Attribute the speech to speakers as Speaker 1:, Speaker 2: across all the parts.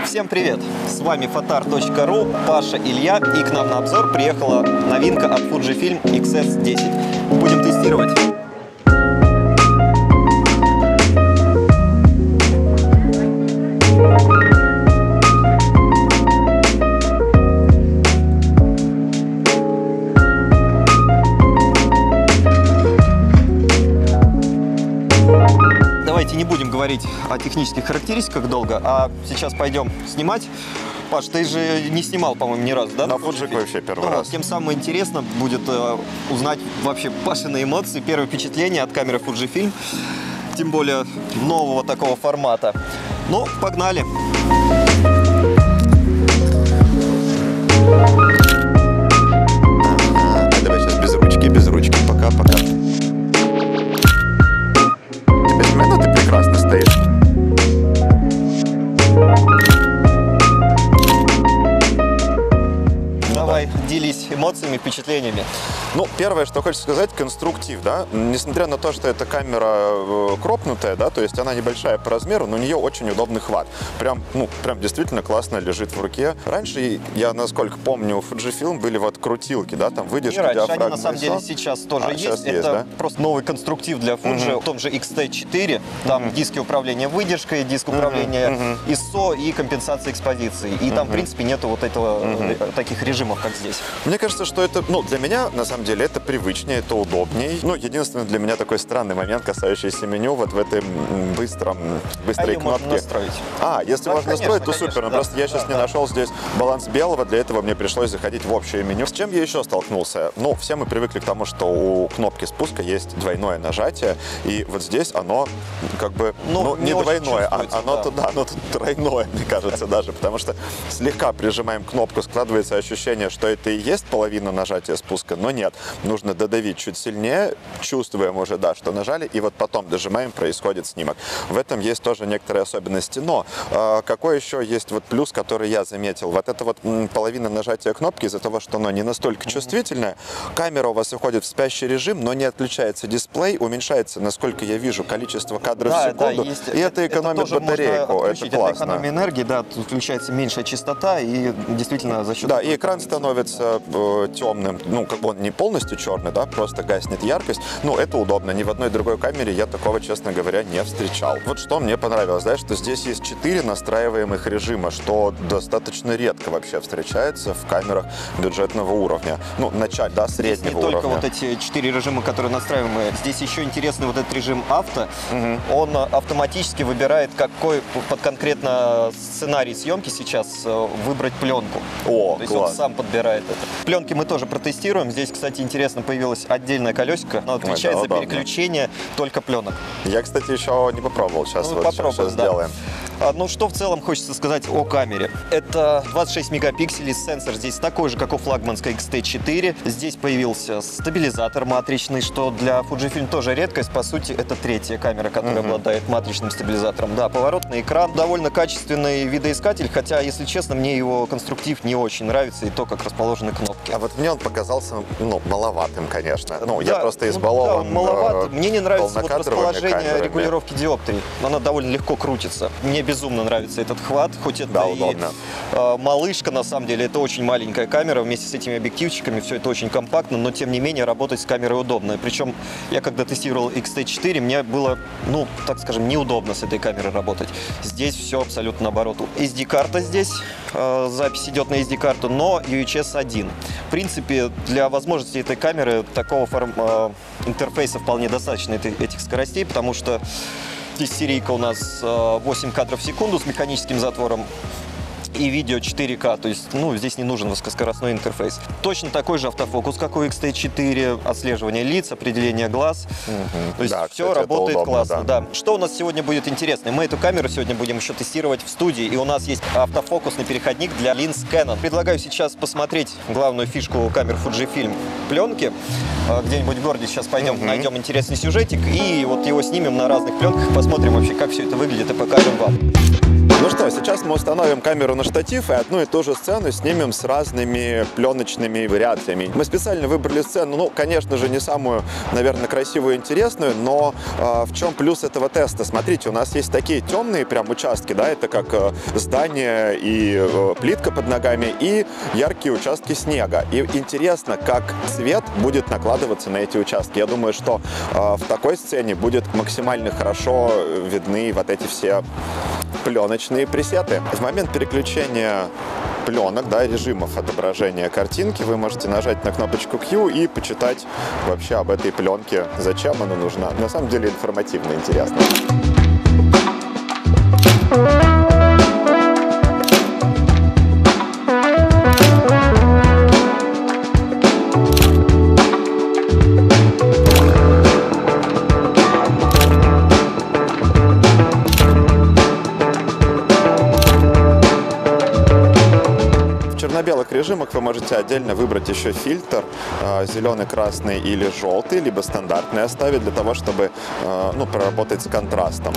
Speaker 1: Всем привет! С вами fotar.ru, Паша, Илья, и к нам на обзор приехала новинка от Fujifilm X-S10. Будем тестировать. Давайте не будем говорить о технических характеристиках долго, а сейчас пойдем снимать. Паш, ты же не снимал, по-моему, ни разу, да?
Speaker 2: На Fujifilm вообще первый раз.
Speaker 1: Тем самым интересно будет узнать вообще Пашины эмоции, первое впечатление от камеры Fujifilm, тем более нового такого формата. Ну, погнали!
Speaker 2: Давай сейчас без ручки, пока. Ты прекрасно стоишь.
Speaker 1: Давай, делись эмоциями, впечатлениями.
Speaker 2: Ну, первое, что хочется сказать, конструктив, да. Несмотря на то, что эта камера кропнутая, да, то есть она небольшая по размеру, но у нее очень удобный хват. Прям действительно классно лежит в руке. Раньше, я насколько помню, у Fujifilm были вот крутилки, да, там выдержки, диафрагмы.
Speaker 1: Они на самом деле сейчас тоже есть.
Speaker 2: Сейчас
Speaker 1: это
Speaker 2: да?
Speaker 1: просто новый конструктив для Fuji, в том же X-T4. Там диски управления выдержкой, диск управления ISO и компенсация экспозиции. И там, в принципе, нету вот этого таких режимов, как здесь.
Speaker 2: Мне кажется, что это, для меня, на самом деле, это привычнее, это удобнее. Единственный для меня такой странный момент, касающийся меню, вот в этой быстрой кнопке.
Speaker 1: Можно настроить.
Speaker 2: Если можно настроить, то супер. Да. Просто я сейчас не нашел здесь баланс белого, для этого мне пришлось заходить в общее меню. С чем я еще столкнулся? Все мы привыкли к тому, что у кнопки спуска есть двойное нажатие, и вот здесь оно как бы, не двойное, оно тут тройное, мне кажется, даже, потому что слегка прижимаем кнопку, складывается ощущение, что это и есть половина нажатия спуска, но нет. Нужно додавить чуть сильнее, чувствуем уже, да, что нажали, и вот потом дожимаем, происходит снимок. В этом есть тоже некоторые особенности, но какой еще есть вот плюс, который я заметил? Вот это вот половина нажатия кнопки, из-за того, что оно не настолько чувствительное, камера у вас уходит в спящий режим, но не отключается дисплей, уменьшается, насколько я вижу, количество кадров в секунду, и это экономит батарейку, это классно.
Speaker 1: Это экономия энергии, да, тут включается меньшая частота, и действительно за счет...
Speaker 2: Да, и экран становится темным, как бы он не полностью черный, да, просто гаснет яркость. Это удобно. Ни в одной другой камере я такого, честно говоря, не встречал. Вот что мне понравилось, да, что здесь есть 4 настраиваемых режима, что достаточно редко вообще встречается в камерах бюджетного уровня. Среднего уровня.
Speaker 1: Не только вот эти 4 режима, которые настраиваемые. Здесь еще интересный вот этот режим авто. Он автоматически выбирает, какой под конкретно сценарий съемки сейчас выбрать пленку. То есть он сам подбирает это. Пленки мы тоже протестируем. Здесь, кстати, интересно, появилось отдельное колесико. Оно отвечает за переключение только пленок.
Speaker 2: Я, кстати, еще не попробовал. Сейчас сейчас сделаем.
Speaker 1: Что в целом хочется сказать о камере? Это 26 мегапикселей, сенсор здесь такой же, как у флагманской X-T4. Здесь появился стабилизатор матричный, что для Fujifilm тоже редкость. По сути, это третья камера, которая обладает матричным стабилизатором. Да, поворотный экран, довольно качественный видоискатель, хотя, если честно, мне его конструктив не очень нравится и то, как расположены кнопки.
Speaker 2: А вот мне он показался, маловатым, конечно. Я просто избалован.
Speaker 1: Да, маловат. Мне не нравится вот расположение регулировки диоптрий. Она довольно легко крутится. Мне безумно нравится этот хват, хоть это
Speaker 2: удобно.
Speaker 1: Малышка, на самом деле, это очень маленькая камера, вместе с этими объективчиками все это очень компактно, но тем не менее работать с камерой удобно. Причем я когда тестировал X-T4, мне было, так скажем, неудобно с этой камерой работать. Здесь все абсолютно наоборот. SD-карта здесь, запись идет на SD-карту, но UHS 1. В принципе, для возможностей этой камеры такого интерфейса вполне достаточно этих скоростей, потому что здесь серийка у нас 8 кадров в секунду с механическим затвором и видео 4К, то есть, здесь не нужен высокоскоростной интерфейс. Точно такой же автофокус, как у X-T4, отслеживание лиц, определение глаз. То есть все работает классно. Да. Что у нас сегодня будет интересно? Мы эту камеру сегодня будем еще тестировать в студии, и у нас есть автофокусный переходник для линз Canon. Предлагаю сейчас посмотреть главную фишку камер Fujifilm — пленки. Где-нибудь в городе сейчас пойдем, найдем интересный сюжетик, и вот его снимем на разных пленках, посмотрим вообще, как все это выглядит, и покажем вам.
Speaker 2: Ну что, сейчас мы установим камеру на штатив и одну и ту же сцену снимем с разными пленочными вариациями. Мы специально выбрали сцену, ну, конечно же, не самую, наверное, красивую и интересную, но в чем плюс этого теста? Смотрите, у нас есть такие темные прям участки, да, это как здание и плитка под ногами, и яркие участки снега. И интересно, как цвет будет накладываться на эти участки. Я думаю, что в такой сцене будет максимально хорошо видны вот эти все пленочные пресеты. В момент переключения пленок, да, режимов отображения картинки, вы можете нажать на кнопочку Q и почитать вообще об этой пленке, зачем она нужна. На самом деле информативно, интересно. В черно-белых режимах вы можете отдельно выбрать еще фильтр зеленый, красный или желтый, либо стандартный оставить для того, чтобы ну, проработать с контрастом.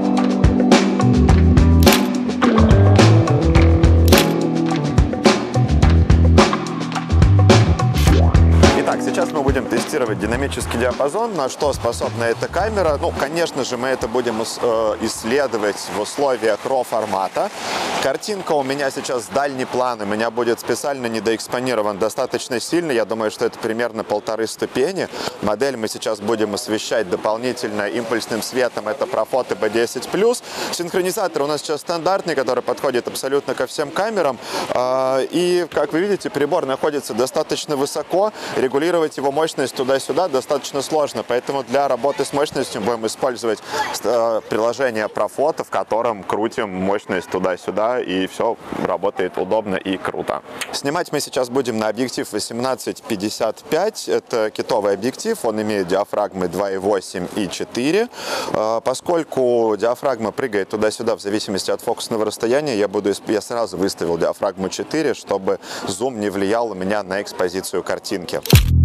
Speaker 2: Сейчас мы будем тестировать динамический диапазон, на что способна эта камера. Ну, конечно же, мы это будем исследовать в условиях RAW формата. Картинка у меня сейчас дальний план, у меня будет специально недоэкспонирован достаточно сильно. Я думаю, что это примерно 1,5 ступени. Модель мы сейчас будем освещать дополнительно импульсным светом. Это Profoto B10+. Синхронизатор у нас сейчас стандартный, который подходит абсолютно ко всем камерам. И, как вы видите, прибор находится достаточно высоко. Регулировать его мощность туда-сюда достаточно сложно, поэтому для работы с мощностью будем использовать приложение Profoto, в котором крутим мощность туда-сюда, и все работает удобно и круто. Снимать мы сейчас будем на объектив 18-55, это китовый объектив, он имеет диафрагмы 2,8 и 4. Поскольку диафрагма прыгает туда-сюда в зависимости от фокусного расстояния, я сразу выставил диафрагму 4, чтобы зум не влиял у меня на экспозицию картинки.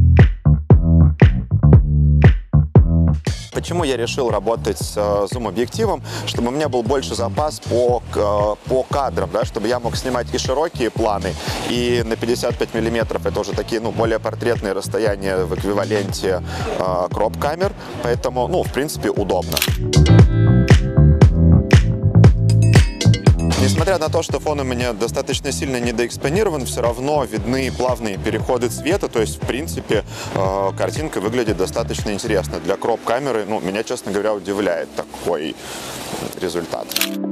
Speaker 2: Почему я решил работать с зум-объективом? Чтобы у меня был больше запас по кадрам, да, чтобы я мог снимать и широкие планы, и на 55 миллиметров это уже такие, ну, более портретные расстояния в эквиваленте кроп-камер, поэтому, ну, в принципе, удобно. Несмотря на то, что фон у меня достаточно сильно недоэкспонирован, все равно видны плавные переходы цвета, то есть, в принципе, картинка выглядит достаточно интересно. Для кроп-камеры, ну, меня, честно говоря, удивляет такой результат.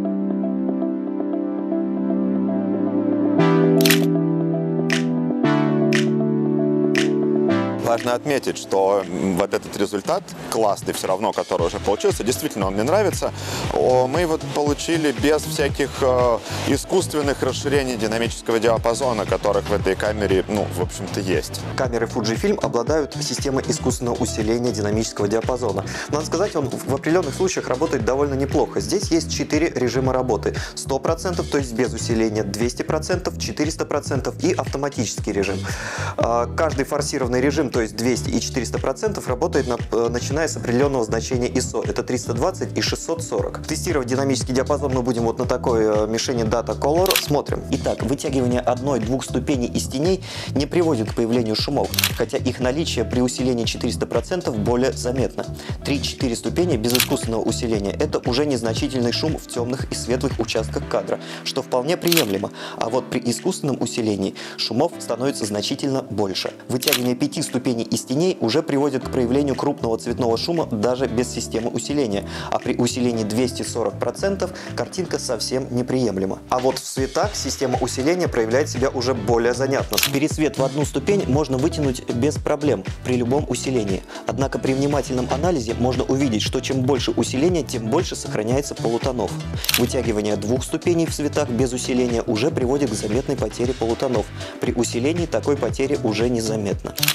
Speaker 2: Важно отметить, что вот этот результат классный все равно, который уже получился, действительно он мне нравится. Мы его получили без всяких искусственных расширений динамического диапазона, которых в этой камере, ну, в общем-то, есть.
Speaker 1: Камеры Fujifilm обладают системой искусственного усиления динамического диапазона. Надо сказать, он в определенных случаях работает довольно неплохо. Здесь есть 4 режима работы. 100%, то есть без усиления, 200%, 400% и автоматический режим. Каждый форсированный режим, то есть 200 и 400%, работает начиная с определенного значения ISO. Это 320 и 640. Тестировать динамический диапазон мы будем вот на такой мишени Data Color. Смотрим. Итак, вытягивание 1-2 ступеней из теней не приводит к появлению шумов, хотя их наличие при усилении 400% более заметно. 3-4 ступени без искусственного усиления – это уже незначительный шум в темных и светлых участках кадра, что вполне приемлемо. А вот при искусственном усилении шумов становится значительно больше. Вытягивание 5 ступеней из теней уже приводит к проявлению крупного цветного шума даже без системы усиления, а при усилении 240% картинка совсем неприемлема. А вот в цветах система усиления проявляет себя уже более занятно. Пересвет в 1 ступень можно вытянуть без проблем при любом усилении. Однако при внимательном анализе можно увидеть, что чем больше усиления, тем больше сохраняется полутонов. Вытягивание 2 ступеней в цветах без усиления уже приводит к заметной потере полутонов. При усилении такой потери уже незаметно. 3 ступени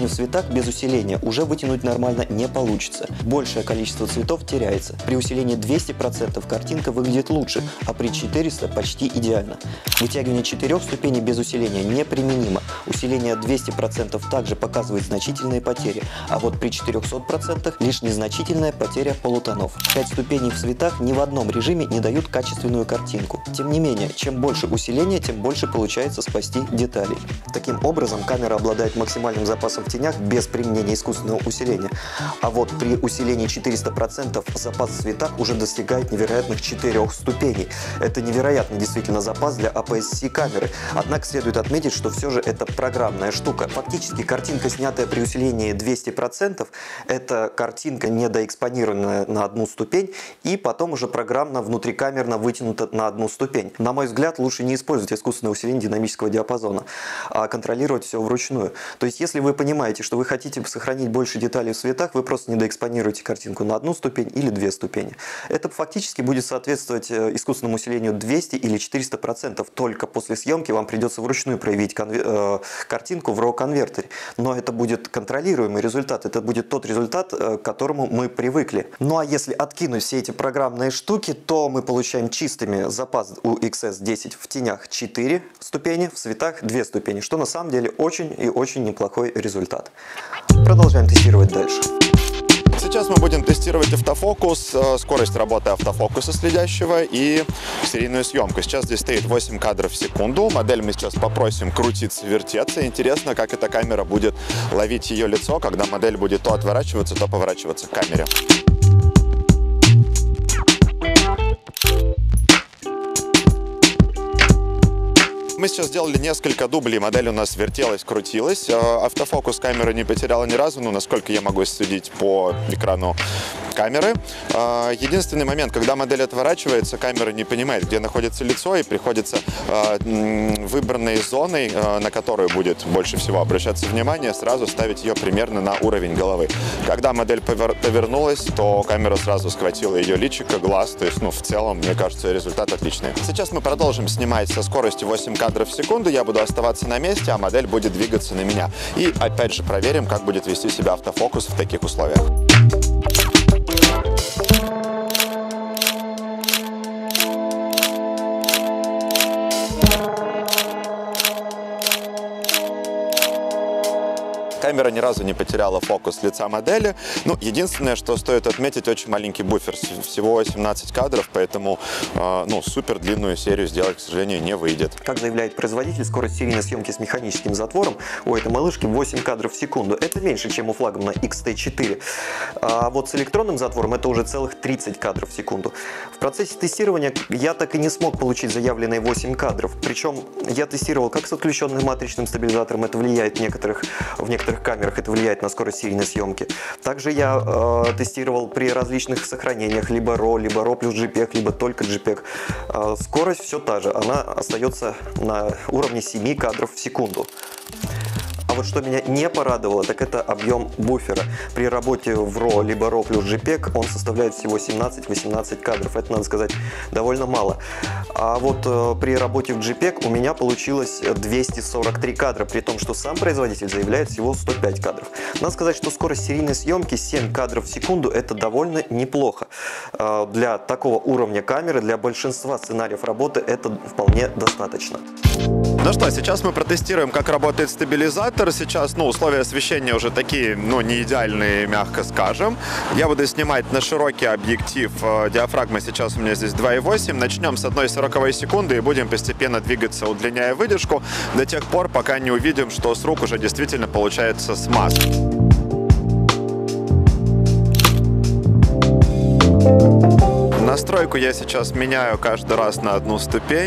Speaker 1: ступени в цветах без усиления уже вытянуть нормально не получится. Большее количество цветов теряется. При усилении 200% картинка выглядит лучше, а при 400 почти идеально. Вытягивание 4 ступеней без усиления неприменимо. Усиление 200% также показывает значительные потери, а вот при 400% лишь незначительная потеря полутонов. 5 ступеней в цветах ни в одном режиме не дают качественную картинку. Тем не менее, чем больше усиления, тем больше получается спасти деталей. Таким образом, камера обладает максимальным запасом в тенях без применения искусственного усиления. А вот при усилении 400% запас в цветах уже достигает невероятных 4 ступеней. Это невероятный действительно запас для APS-C камеры. Однако следует отметить, что все же это программная штука. Фактически картинка, снятая при усилении 200%, это картинка недоэкспонированная на одну ступень и потом уже программно внутрикамерно вытянута на одну ступень. На мой взгляд, лучше не использовать искусственное усиление динамического диапазона, а контролировать все вручную. То есть, если вы понимаете, что вы хотите сохранить больше деталей в цветах, вы просто недоэкспонируете картинку на одну ступень или 2 ступени. Это фактически будет соответствовать искусственному усилению 200 или 400%. Только после съемки вам придется вручную проявить картинку в RAW-конвертере. Но это будет контролируемый результат. Это будет тот результат, к которому мы привыкли. Ну а если откинуть все эти программные штуки, то мы получаем чистыми запас у XS10 в тенях 4 ступени, в цветах 2 ступени, что на самом деле очень и очень неплохой результат. Продолжаем тестировать дальше.
Speaker 2: Сейчас мы будем тестировать автофокус, скорость работы автофокуса следящего и серийную съемку. Сейчас здесь стоит 8 кадров в секунду. Модель мы сейчас попросим крутиться, вертеться. Интересно, как эта камера будет ловить ее лицо, когда модель будет то отворачиваться, то поворачиваться к камере. Мы сейчас сделали несколько дублей, модель у нас вертелась, крутилась. Автофокус камеры не потеряла ни разу, насколько я могу судить по экрану камеры. Единственный момент, когда модель отворачивается, камера не понимает, где находится лицо, и приходится выбранной зоной, на которую будет больше всего обращаться внимание, сразу ставить ее примерно на уровень головы. Когда модель повернулась, то камера сразу схватила ее личико, глаз, то есть, в целом, мне кажется, результат отличный. Сейчас мы продолжим снимать со скоростью 8 кадров в секунду, я буду оставаться на месте, а модель будет двигаться на меня. И опять же проверим, как будет вести себя автофокус в таких условиях. Камера ни разу не потеряла фокус лица модели. Единственное, что стоит отметить, очень маленький буфер. Всего 18 кадров, поэтому супер длинную серию сделать, к сожалению, не выйдет.
Speaker 1: Как заявляет производитель, скорость серийной съемки с механическим затвором у этой малышки 8 кадров в секунду. Это меньше, чем у флагмана XT4. А вот с электронным затвором это уже целых 30 кадров в секунду. В процессе тестирования я так и не смог получить заявленные 8 кадров. Причем я тестировал как с отключенным матричным стабилизатором, это влияет в некоторых камерах, это влияет на скорость серийной съемки. Также я тестировал при различных сохранениях, либо RAW плюс JPEG, либо только JPEG. Скорость все та же, она остается на уровне 7 кадров в секунду. А вот что меня не порадовало, так это объем буфера. При работе в RAW, либо RAW плюс JPEG он составляет всего 17-18 кадров. Это, надо сказать, довольно мало. А вот при работе в JPEG у меня получилось 243 кадра, при том, что сам производитель заявляет всего 105 кадров. Надо сказать, что скорость серийной съемки 7 кадров в секунду это довольно неплохо. Для такого уровня камеры, для большинства сценариев работы это вполне достаточно.
Speaker 2: Ну что, сейчас мы протестируем, как работает стабилизатор. Сейчас, условия освещения уже такие, не идеальные, мягко скажем. Я буду снимать на широкий объектив. Диафрагма сейчас у меня здесь 2,8. Начнем с 1/40 секунды и будем постепенно двигаться, удлиняя выдержку, до тех пор, пока не увидим, что с рук уже действительно получается смаз. Настройку я сейчас меняю каждый раз на одну ступень.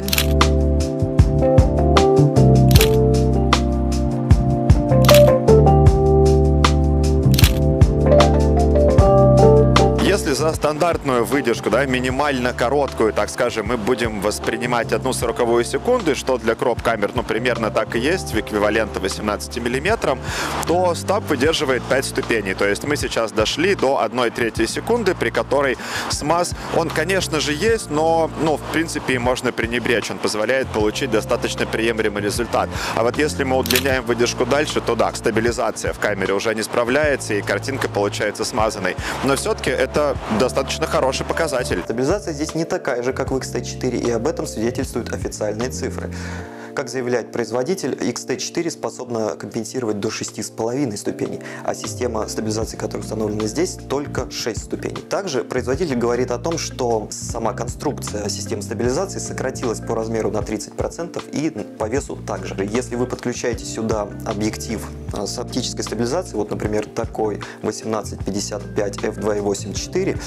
Speaker 2: за стандартную выдержку, да, минимально короткую, так скажем, мы будем воспринимать 1/40 секунды, что для кроп-камер, ну, примерно так и есть, в эквиваленте 18 мм, то стаб выдерживает 5 ступеней. То есть мы сейчас дошли до 1/3 секунды, при которой смаз, он, конечно же, есть, но, ну, в принципе, им можно пренебречь. Он позволяет получить достаточно приемлемый результат. А вот если мы удлиняем выдержку дальше, то да, стабилизация в камере уже не справляется, и картинка получается смазанной. Но все-таки это достаточно хороший показатель.
Speaker 1: Стабилизация здесь не такая же, как в XT4, и об этом свидетельствуют официальные цифры. Как заявляет производитель, XT4 способна компенсировать до 6,5 ступеней, а система стабилизации, которая установлена здесь, только 6 ступеней. Также производитель говорит о том, что сама конструкция системы стабилизации сократилась по размеру на 30% и по весу также. Если вы подключаете сюда объектив с оптической стабилизацией, вот, например, такой 18-55 f2.8-4,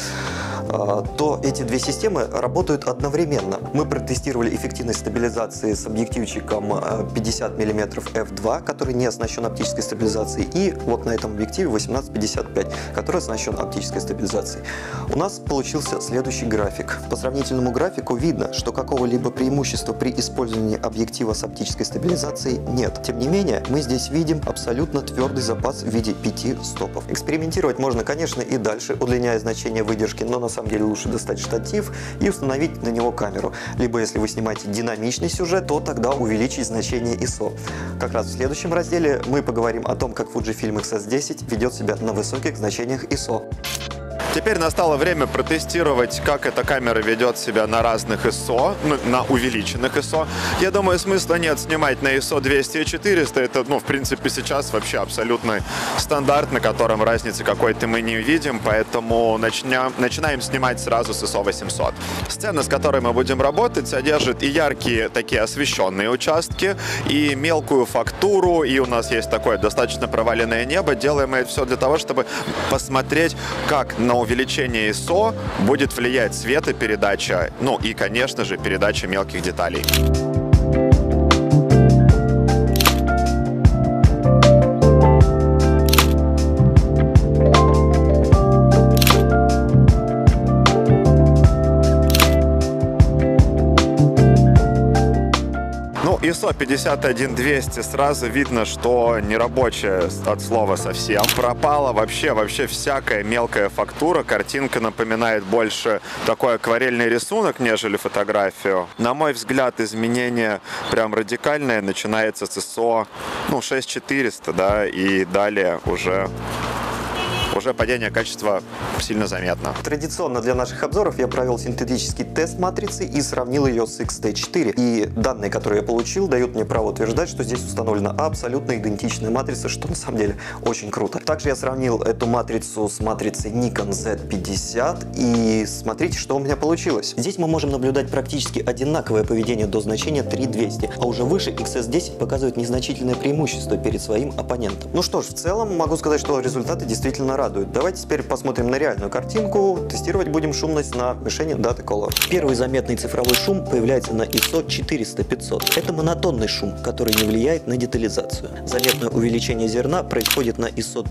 Speaker 1: то эти две системы работают одновременно. Мы протестировали эффективность стабилизации с объективчиком 50 мм f2, который не оснащен оптической стабилизацией, и вот на этом объективе 18-55, который оснащен оптической стабилизацией. У нас получился следующий график. По сравнительному графику видно, что какого-либо преимущества при использовании объектива с оптической стабилизацией нет. Тем не менее, мы здесь видим абсолютно твердый запас в виде 5 стопов. Экспериментировать можно, конечно, и дальше, удлиняя значение выдержки, но на самом деле лучше достать штатив и установить на него камеру. Либо, если вы снимаете динамичный сюжет, то тогда увеличить значение ISO. Как раз в следующем разделе мы поговорим о том, как Fujifilm X-S10 ведет себя на высоких значениях ISO.
Speaker 2: Теперь настало время протестировать, как эта камера ведет себя на разных ISO, на увеличенных ISO. Я думаю, смысла нет снимать на ISO 200 и 400. Это, ну, в принципе, сейчас вообще абсолютный стандарт, на котором разницы какой-то мы не видим, поэтому начинаем снимать сразу с ISO 800. Сцена, с которой мы будем работать, содержит и яркие такие освещенные участки, и мелкую фактуру, и у нас есть такое достаточно проваленное небо. Делаем это все для того, чтобы посмотреть, как на увеличение ISO будет влиять светопередача, ну и, конечно же, передача мелких деталей. ISO 51200 сразу видно, что не рабочая от слова совсем. Пропала вообще всякая мелкая фактура. Картинка напоминает больше такой акварельный рисунок, нежели фотографию. На мой взгляд, изменение прям радикальное начинается с ISO 6400, да, и далее уже падение качества сильно заметно.
Speaker 1: Традиционно для наших обзоров я провел синтетический тест матрицы и сравнил ее с XT4. И данные, которые я получил, дают мне право утверждать, что здесь установлена абсолютно идентичная матрица, что на самом деле очень круто. Также я сравнил эту матрицу с матрицей Nikon Z50, и смотрите, что у меня получилось. Здесь мы можем наблюдать практически одинаковое поведение до значения 3200, а уже выше XS10 показывает незначительное преимущество перед своим оппонентом. Ну что ж, в целом могу сказать, что результаты действительно радуют. Давайте теперь посмотрим на реальную картинку. Тестировать будем шумность на мишени Data Color. Первый заметный цифровой шум появляется на ISO 400-500. Это монотонный шум, который не влияет на детализацию. Заметное увеличение зерна происходит на ISO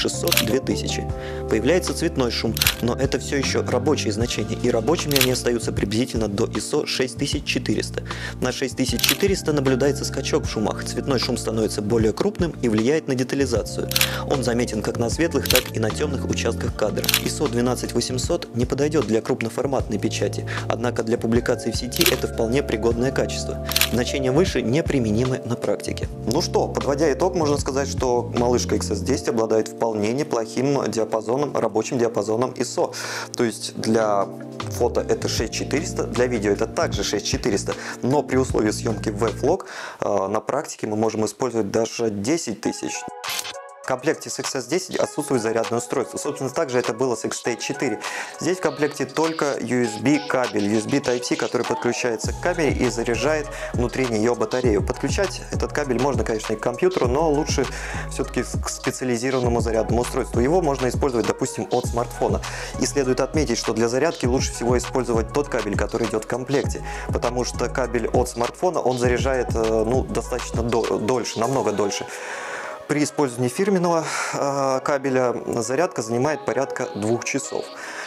Speaker 1: 1600-2000. Появляется цветной шум, но это все еще рабочие значения, и рабочими они остаются приблизительно до ISO 6400. На 6400 наблюдается скачок в шумах. Цветной шум становится более крупным и влияет на детализацию. Он заметен как на светлых, так и на темных участках кадра. ISO 12800 не подойдет для крупноформатной печати, однако для публикации в сети это вполне пригодное качество. Значения выше неприменимы на практике. Ну что, подводя итог, можно сказать, что малышка XS10 обладает вполне неплохим диапазоном, рабочим диапазоном ISO. То есть для фото это 6400, для видео это также 6400, но при условии съемки в V-Vlog на практике мы можем использовать даже 10 000. В комплекте с XS10 отсутствует зарядное устройство. Собственно, также это было с XT4. Здесь в комплекте только USB кабель, USB Type-C, который подключается к камере и заряжает внутри нее батарею. Подключать этот кабель можно, конечно, и к компьютеру, но лучше все-таки к специализированному зарядному устройству. Его можно использовать, допустим, от смартфона. И следует отметить, что для зарядки лучше всего использовать тот кабель, который идет в комплекте, потому что кабель от смартфона, он заряжает достаточно дольше, намного дольше. При использовании фирменного кабеля зарядка занимает порядка 2 часов.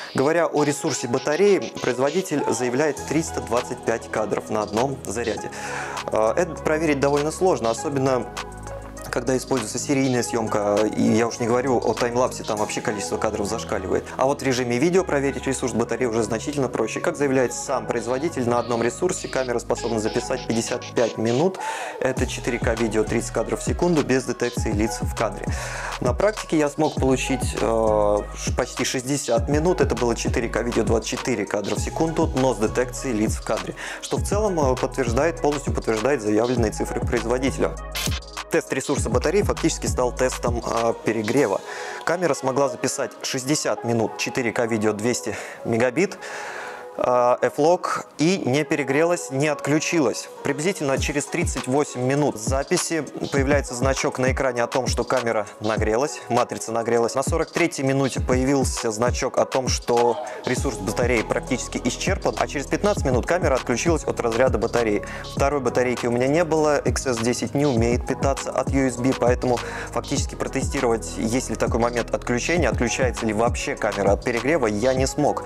Speaker 1: Говоря о ресурсе батареи, производитель заявляет 325 кадров на одном заряде. Это проверить довольно сложно, особенно когда используется серийная съемка, и я уж не говорю о таймлапсе, там вообще количество кадров зашкаливает. А вот в режиме видео проверить ресурс батареи уже значительно проще. Как заявляет сам производитель, на одном ресурсе камера способна записать 55 минут. Это 4К видео 30 кадров в секунду без детекции лиц в кадре. На практике я смог получить почти 60 минут. Это было 4К видео 24 кадра в секунду, но с детекцией лиц в кадре. Что в целом полностью подтверждает заявленные цифры производителя. Тест ресурса батареи фактически стал тестом перегрева. Камера смогла записать 60 минут 4К видео 200 мегабит, F-Log, и не перегрелась, не отключилась. Приблизительно через 38 минут записи появляется значок на экране о том, что камера нагрелась, матрица нагрелась. На 43-й минуте появился значок о том, что ресурс батареи практически исчерпан, а через 15 минут камера отключилась от разряда батареи. Второй батарейки у меня не было, XS10 не умеет питаться от USB, поэтому фактически протестировать, есть ли такой момент отключения, отключается ли вообще камера от перегрева, я не смог.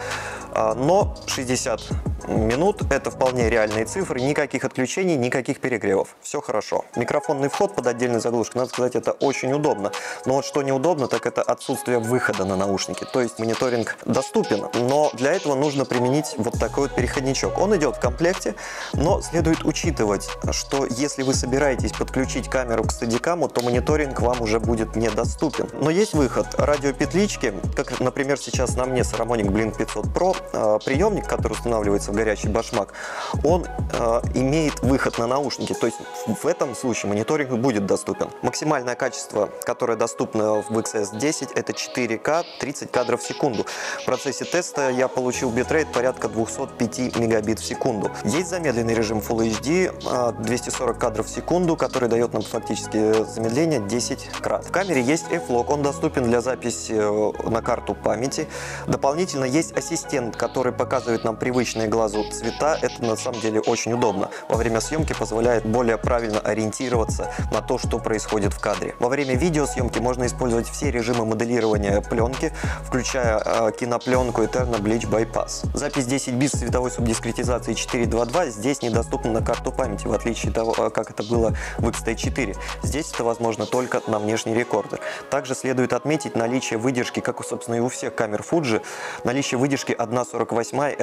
Speaker 1: Но 60 минут – это вполне реальные цифры, никаких отключений, никаких перегревов. Все хорошо. Микрофонный вход под отдельной заглушкой, надо сказать, это очень удобно. Но вот что неудобно, так это отсутствие выхода на наушники. То есть мониторинг доступен, но для этого нужно применить вот такой вот переходничок. Он идет в комплекте, но следует учитывать, что если вы собираетесь подключить камеру к стадикаму, то мониторинг вам уже будет недоступен. Но есть выход. Радиопетлички, как, например, сейчас на мне Saramonic Blink 500 Pro, приемник, который устанавливается в горячий башмак, он имеет выход на наушники, то есть в этом случае мониторинг будет доступен. Максимальное качество, которое доступно в XS10, это 4К 30 кадров в секунду. В процессе теста я получил битрейт порядка 205 мегабит в секунду. Есть замедленный режим Full HD 240 кадров в секунду, который дает нам фактически замедление 10 крат. В камере есть F-Log, он доступен для записи на карту памяти. Дополнительно есть ассистент, который показывает нам привычные глазу цвета. Это на самом деле очень удобно. Во время съемки позволяет более правильно ориентироваться на то, что происходит в кадре. Во время видеосъемки можно использовать все режимы моделирования пленки, включая кинопленку и Eterno Bleach Bypass. Запись 10 бит с цветовой субдискретизацией 4.2.2 здесь недоступна на карту памяти, в отличие от того, как это было в XT4. Здесь это возможно только на внешний рекордер. Также следует отметить наличие выдержки, как, собственно, и у всех камер Fuji, наличие выдержки 1.48 и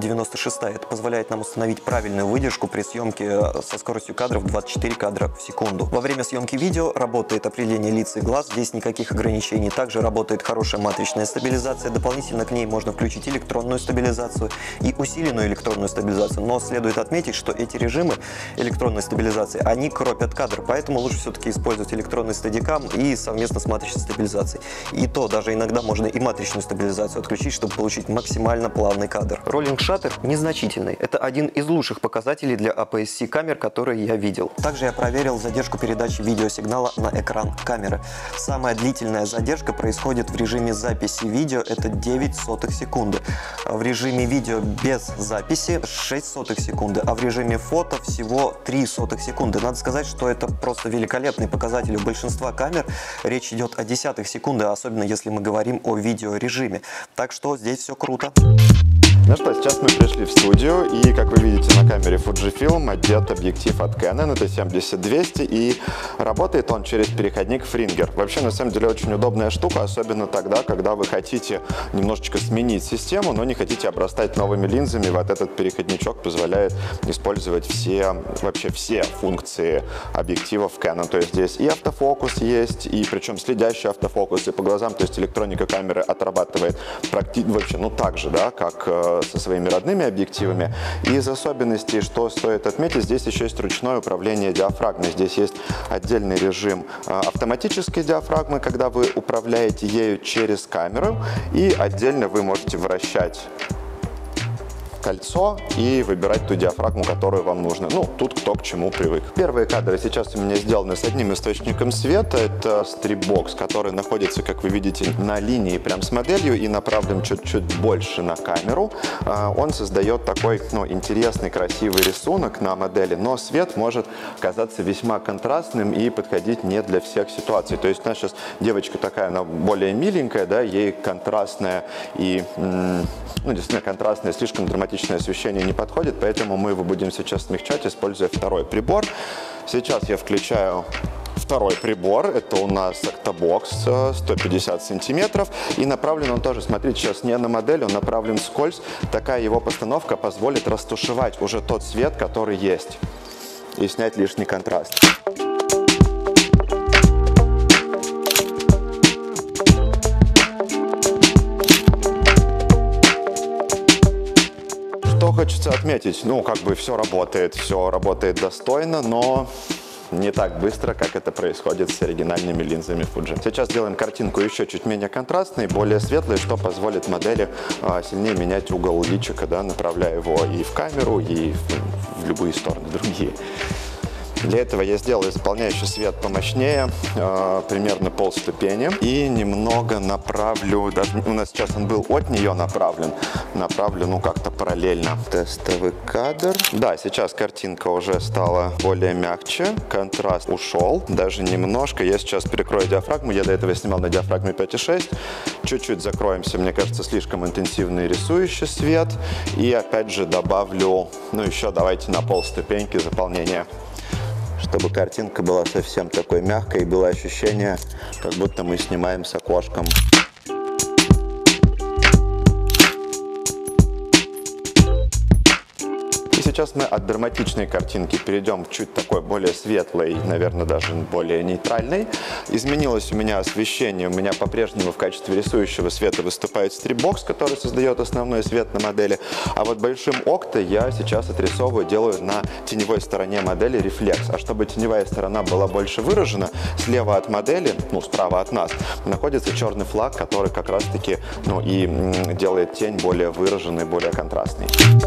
Speaker 1: 1.96. Это позволяет нам установить правильную выдержку при съемке со скоростью кадров 24 кадра в секунду. Во время съемки видео работает определение лиц и глаз, здесь никаких ограничений. Также работает хорошая матричная стабилизация. Дополнительно к ней можно включить электронную стабилизацию и усиленную электронную стабилизацию. Но следует отметить, что эти режимы электронной стабилизации, они кропят кадр, поэтому лучше все-таки использовать электронный стадикам и совместно с матричной стабилизацией. И то даже иногда можно и матричную стабилизацию отключить, чтобы получить максимально плавный кадр. Rolling Shutter незначительный. Это один из лучших показателей для APS-C камер, которые я видел. Также я проверил задержку передачи видеосигнала на экран камеры. Самая длительная задержка происходит в режиме записи видео, это 0,09 секунды. В режиме видео без записи 0,06 секунды, а в режиме фото всего 0,03 секунды. Надо сказать, что это просто великолепный показатель. У большинства камер речь идет о десятых секунды, особенно если мы говорим о видеорежиме. Так что здесь все круто.
Speaker 2: Ну что, сейчас мы пришли в студию, и, как вы видите, на камере Fujifilm одет объектив от Canon, это 70-200, и работает он через переходник Fringer. Вообще, на самом деле, очень удобная штука, особенно тогда, когда вы хотите немножечко сменить систему, но не хотите обрастать новыми линзами. Вот этот переходничок позволяет использовать вообще все функции объективов Canon. То есть здесь и автофокус есть, и причем следящий автофокус, и по глазам, то есть электроника камеры отрабатывает вообще, так же, да, как со своими родными объективами. И из особенностей, что стоит отметить, здесь еще есть ручное управление диафрагмой. Здесь есть отдельный режим автоматической диафрагмы, когда вы управляете ею через камеру, и отдельно вы можете вращать кольцо и выбирать ту диафрагму, которую вам нужно. Ну, тут кто к чему привык. Первые кадры сейчас у меня сделаны с одним источником света. Это стрипбокс, который находится, как вы видите, на линии прям с моделью и направлен чуть-чуть больше на камеру. Он создает такой, ну, интересный, красивый рисунок на модели, но свет может казаться весьма контрастным и подходить не для всех ситуаций. То есть у нас сейчас девочка такая, она более миленькая, да, ей контрастная и, ну, действительно контрастное, слишком драматичное освещение не подходит, поэтому мы его будем сейчас смягчать, используя второй прибор. Сейчас я включаю второй прибор, это у нас Octabox 150 сантиметров, и направлен он тоже, смотрите, сейчас не на модель, он направлен вскользь. Такая его постановка позволит растушевать уже тот свет, который есть, и снять лишний контраст. Что хочется отметить, ну, как бы все работает достойно, но не так быстро, как это происходит с оригинальными линзами Fuji. Сейчас делаем картинку еще чуть менее контрастной, более светлой, что позволит модели сильнее менять угол личика, да, направляя его и в камеру, и в любые стороны другие. Для этого я сделал исполняющий свет помощнее, примерно полступени, и немного направлю, даже у нас сейчас он был от нее направлен, ну, как-то параллельно. Тестовый кадр. Да, сейчас картинка уже стала более мягче, контраст ушел, даже немножко. Я сейчас перекрою диафрагму, я до этого снимал на диафрагме 5.6, чуть-чуть закроемся, мне кажется, слишком интенсивный рисующий свет, и опять же добавлю, ну, еще давайте на полступеньки заполнения, чтобы картинка была совсем такой мягкой и было ощущение, как будто мы снимаем с окошком. Сейчас мы от драматичной картинки перейдем к чуть такой более светлой, наверное, даже более нейтральной. Изменилось у меня освещение. У меня по-прежнему в качестве рисующего света выступает стрипбокс, который создает основной свет на модели. А вот большим окта я сейчас отрисовываю, делаю на теневой стороне модели рефлекс. А чтобы теневая сторона была больше выражена, слева от модели, ну, справа от нас, находится черный флаг, который как раз-таки, ну, и делает тень более выраженной, более контрастной.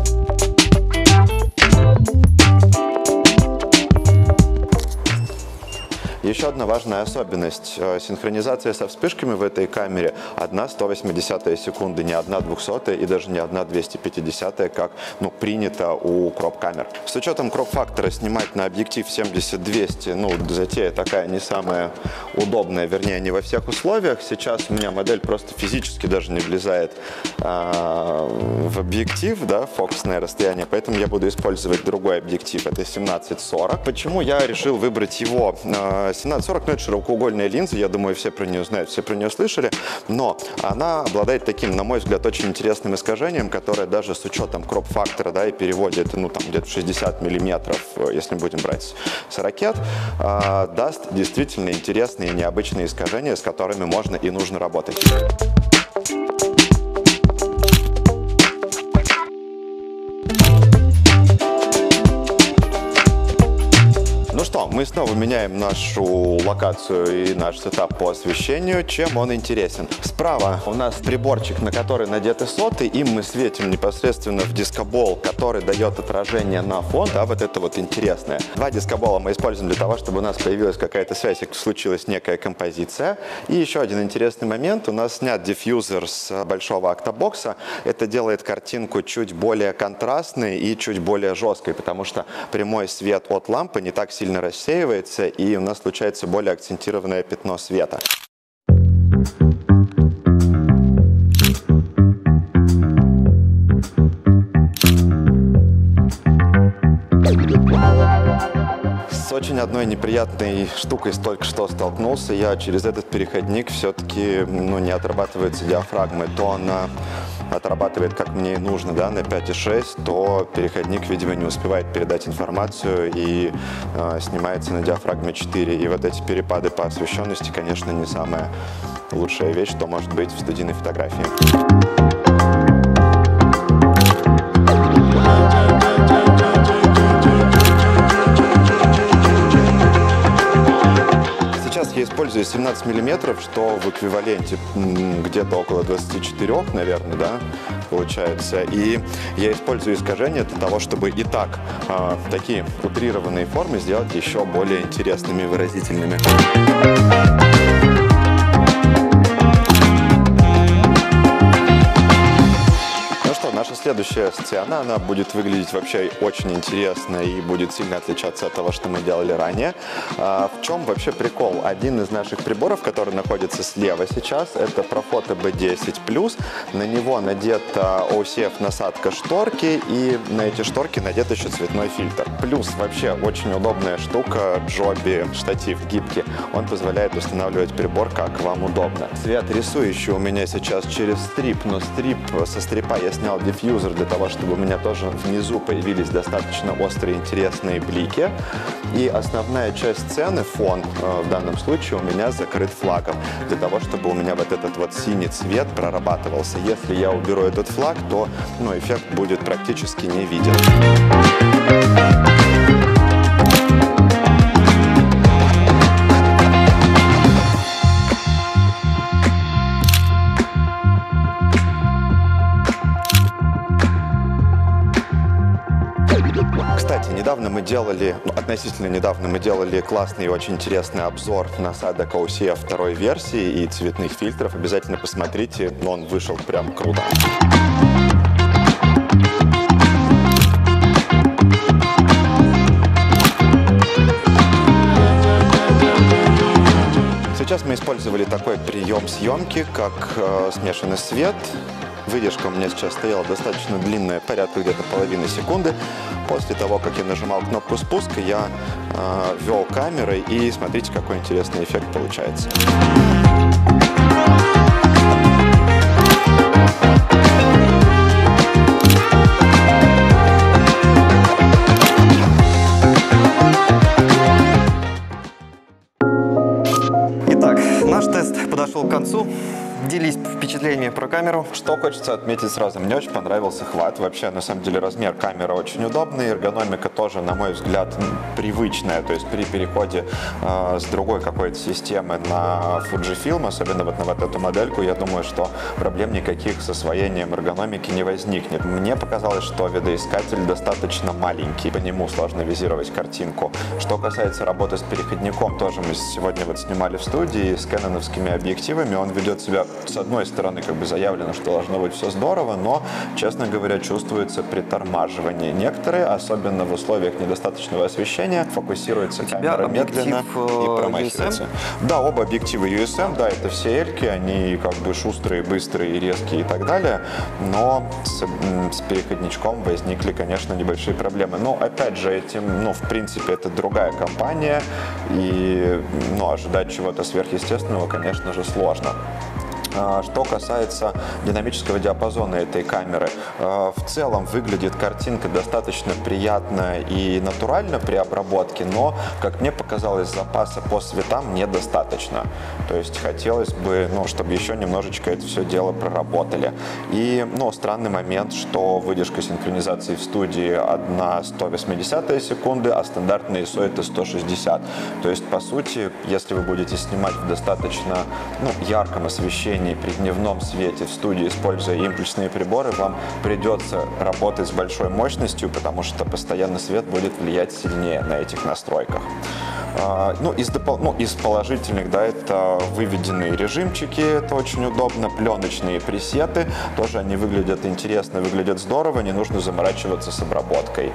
Speaker 2: Еще одна важная особенность. Синхронизация со вспышками в этой камере 1/180 секунды, не 1/200 и даже не 1/250, как, ну, принято у кроп-камер. С учетом кроп-фактора снимать на объектив 70-200, ну, затея такая не самая удобная, вернее, не во всех условиях. Сейчас у меня модель просто физически даже не влезает в объектив, да, фокусное расстояние, поэтому я буду использовать другой объектив, это 17-40. Почему я решил выбрать его? 17-40, ну, это широкоугольная линза, я думаю, все про нее знают, все про нее слышали, но она обладает таким, на мой взгляд, очень интересным искажением, которое даже с учетом кроп-фактора, да, и переводе, это, ну, там, где-то 60 миллиметров, если будем брать с ракет, даст действительно интересные и необычные искажения, с которыми можно и нужно работать. Ну что, мы снова меняем нашу локацию и наш сетап по освещению. Чем он интересен? Справа у нас приборчик, на который надеты соты. Им мы светим непосредственно в дискобол, который дает отражение на фон. Да, вот это вот интересное. Два дискобола мы используем для того, чтобы у нас появилась какая-то связь, и случилась некая композиция. И еще один интересный момент. У нас снят диффьюзер с большого октобокса. Это делает картинку чуть более контрастной и чуть более жесткой, потому что прямой свет от лампы не так сильно рассеивается, и у нас получается более акцентированное пятно света. С очень одной неприятной штукой только что столкнулся. Я через этот переходник все-таки, ну, не отрабатывается диафрагмой. То она отрабатывает, как мне и нужно, да, на 5.6, то переходник, видимо, не успевает передать информацию и снимается на диафрагме 4. И вот эти перепады по освещенности, конечно, не самая лучшая вещь, что может быть в студийной фотографии. использую 17 миллиметров, что в эквиваленте где-то около 24, наверное, да, получается. И я использую искажение для того, чтобы и так такие утрированные формы сделать еще более интересными и выразительными. Наша следующая сцена, она будет выглядеть вообще очень интересно и будет сильно отличаться от того, что мы делали ранее. В чем вообще прикол? Один из наших приборов, который находится слева сейчас, это Profoto B10+. На него надета OCF насадка шторки, и на эти шторки надет еще цветной фильтр. Плюс вообще очень удобная штука, Joby штатив гибкий. Он позволяет устанавливать прибор как вам удобно. Цвет рисующий у меня сейчас через стрип, но со стрипа я снял диффьюзер для того, чтобы у меня тоже внизу появились достаточно острые интересные блики. И основная часть сцены, фон в данном случае, у меня закрыт флагом, для того, чтобы у меня вот этот вот синий цвет прорабатывался. Если я уберу этот флаг, то эффект будет практически не виден. Кстати, относительно недавно мы делали классный и очень интересный обзор насадок OCF второй версии и цветных фильтров. Обязательно посмотрите, он вышел прям круто. Сейчас мы использовали такой прием съемки, как смешанный свет. Выдержка у меня сейчас стояла достаточно длинная, порядка где-то половины секунды. После того, как я нажимал кнопку спуска, я вел камерой, и смотрите, какой интересный эффект получается.
Speaker 1: Итак, наш тест подошел к концу. Делись впечатлениями про камеру.
Speaker 2: Что хочется отметить сразу. Мне очень понравился хват. Вообще, на самом деле, размер камеры очень удобный. Эргономика тоже, на мой взгляд, привычная. То есть при переходе с другой какой-то системы на Fujifilm, особенно вот на вот эту модельку, я думаю, что проблем никаких с освоением эргономики не возникнет. Мне показалось, что видоискатель достаточно маленький. По нему сложно визировать картинку. Что касается работы с переходником, тоже мы сегодня вот снимали в студии с кэноновскими объективами. Он ведет себя, с одной стороны, как бы заявлено, что должно быть все здорово, но, честно говоря, чувствуется притормаживание. Некоторые, особенно в условиях недостаточного освещения, фокусируется камера медленно и промахивается. USM? Да, оба объектива USM, да, это все эльки, они как бы шустрые, быстрые, резкие и так далее, но с переходничком возникли, конечно, небольшие проблемы. Но, опять же, в принципе, это другая компания, и, ожидать чего-то сверхъестественного, конечно же, сложно. Что касается динамического диапазона этой камеры, в целом выглядит картинка достаточно приятно и натурально при обработке, но, как мне показалось, запаса по цветам недостаточно. То есть хотелось бы, чтобы еще немножечко это все дело проработали. И, странный момент, что выдержка синхронизации в студии 1/180 секунды, а стандартная ISO это 160. То есть, по сути, если вы будете снимать в достаточно ярком освещении, при дневном свете в студии, используя импульсные приборы, вам придется работать с большой мощностью, потому что постоянный свет будет влиять сильнее на этих настройках. Из положительных, да, это выведенные режимчики, это очень удобно, пленочные пресеты, тоже они выглядят интересно, выглядят здорово, не нужно заморачиваться с обработкой.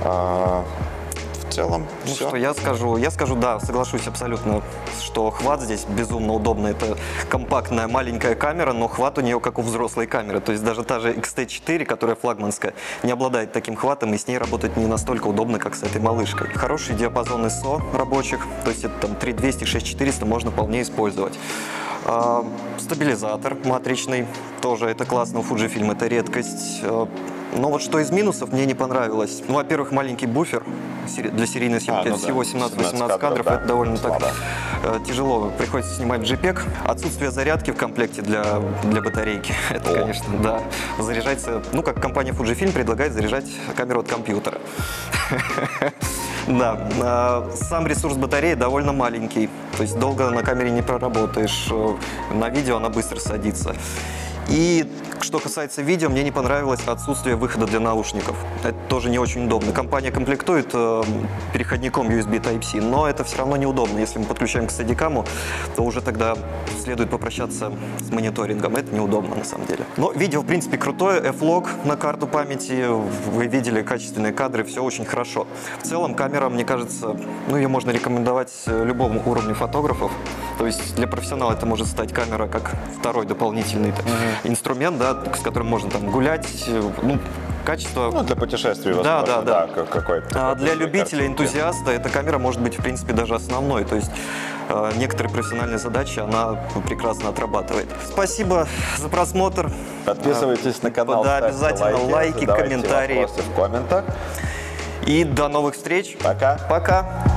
Speaker 2: В целом, все.
Speaker 1: Что я скажу? Я скажу, да, соглашусь абсолютно, что хват здесь безумно удобно. Это компактная маленькая камера, но хват у нее как у взрослой камеры. То есть даже та же X-T4, которая флагманская, не обладает таким хватом, и с ней работать не настолько удобно, как с этой малышкой. Хороший диапазон ISO рабочих, то есть это там 3200, 6400 можно вполне использовать. Стабилизатор матричный, тоже это классно, у Fujifilm это редкость. Но вот что из минусов мне не понравилось. Во-первых, маленький буфер для серийной съемки, всего 17-18 кадров, да, это довольно так тяжело, приходится снимать в JPEG. Отсутствие зарядки в комплекте для батарейки, это, конечно, да, заряжается, как компания Fujifilm предлагает заряжать камеру от компьютера. Да, сам ресурс батареи довольно маленький, то есть долго на камере не проработаешь, на видео она быстро садится. И что касается видео, мне не понравилось отсутствие выхода для наушников. Это тоже не очень удобно. Компания комплектует переходником USB Type-C, но это все равно неудобно. Если мы подключаем к Steadicam, то уже тогда следует попрощаться с мониторингом. Это неудобно на самом деле. Но видео, в принципе, крутое. F-Log на карту памяти. Вы видели качественные кадры, все очень хорошо. В целом камера, мне кажется, ну, ее можно рекомендовать любому уровню фотографов. То есть для профессионала это может стать камера как второй дополнительный инструмент, да, с которым можно там гулять, ну, качество...
Speaker 2: Ну, для путешествий, возможно,
Speaker 1: да.
Speaker 2: какой-то.
Speaker 1: А для любителя, энтузиаста эта камера может быть, в принципе, даже основной. То есть некоторые профессиональные задачи она прекрасно отрабатывает. Спасибо за просмотр.
Speaker 2: Подписывайтесь на канал,
Speaker 1: да,
Speaker 2: ставьте
Speaker 1: обязательно лайки,
Speaker 2: задавайте
Speaker 1: комментарии.
Speaker 2: вопросы в комментах.
Speaker 1: И до новых встреч.
Speaker 2: Пока.
Speaker 1: Пока.